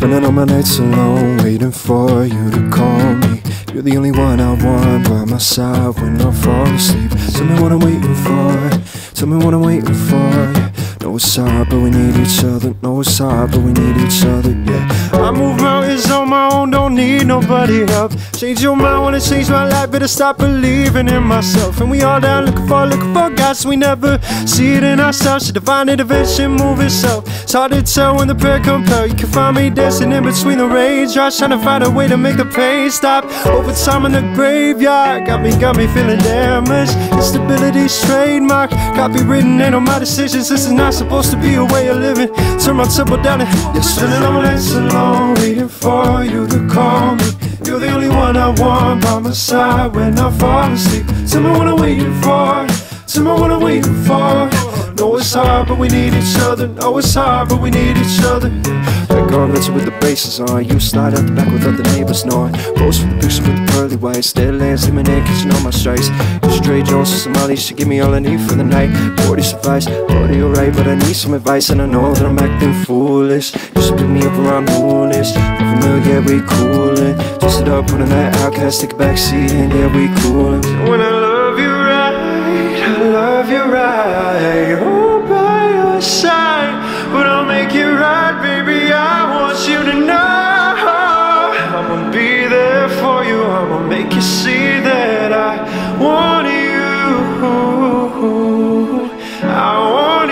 Spending all my nights alone, waiting for you to call me. You're the only one I want by my side when I fall asleep. Tell me what I'm waiting for, tell me what I'm waiting for, yeah. Know it's hard, but we need each other. Know it's hard, but we need each other, yeah. I move mountains on my own, don't need nobody help. Change your mind, wanna change my life, better stop believing in myself. And we all down looking for God, so we never see it in ourselves. The divine intervention move itself. It's hard to tell when the prayer compel. You can find me dancing in between the raindrops, trying to find a way to make the pain stop. Over time in the graveyard, got me feeling damaged. Instability's trademark, copywritten ain't on my decisions. This is not supposed to be a way of living. Turn my tempo down and you're spending all my nights alone, waiting for you to call me. You're the only one I want by my side when I fall asleep. Tell me what I'm waiting for, tell me what I'm waiting for. Know it's hard, but we need each other. Know it's hard, but we need each other. That girl gets with the braces on. You slide out the back without the neighbors knowing. Pose for the picture with the pearly whites. Dead lands, lemonade, catching all my strikes. You stray Jones to Somali, she give me all I need for the night. 40 suffice, 40 alright, but I need some advice. And I know that I'm acting foolish. You should pick me up around noonish. Not familiar, we coolin'. Twist it up, putting that outcast, take a back seat, and yeah, we coolin'. When I love you right, I love you right, oh, by your side. But I'll make it right, baby, I want you to know I'ma be there for you, I'ma make you see that I want you, I want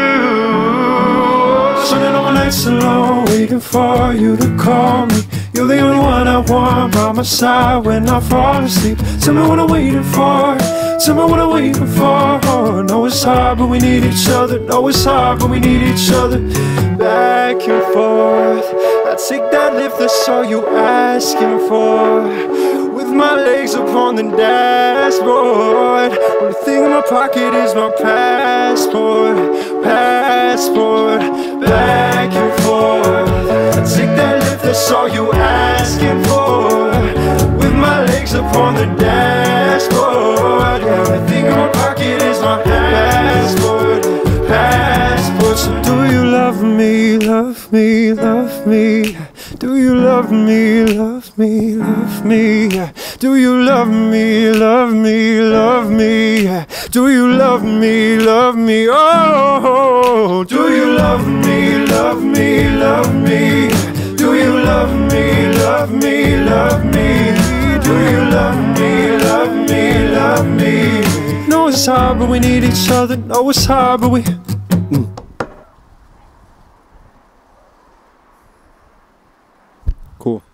you. Spending all my nights alone, waiting for you to call me. You're the only one I want by my side when I fall asleep. Tell me what I'm waiting for, tell me what I'm waiting for. Know it's hard, but we need each other. Know it's hard, but we need each other. Back and forth, I take that lift, that's all you asking for. With my legs upon the dashboard, only thing in my pocket is my passport. Passport, back and forth, I take that lift, that's all you asking for. With my legs upon the dashboard, yeah, only thing in my pocket is my passport. Passport. So do you love me, love me, love me? Do you love me, love me, love me? Do you love me, love me, love me? Do you love me, love me? Oh, do you love me, love me, love me? Do you love me, love me, love me? Do you love me, love me, love me? Know it's hard, but we need each other. Know it's hard, but we... Cool.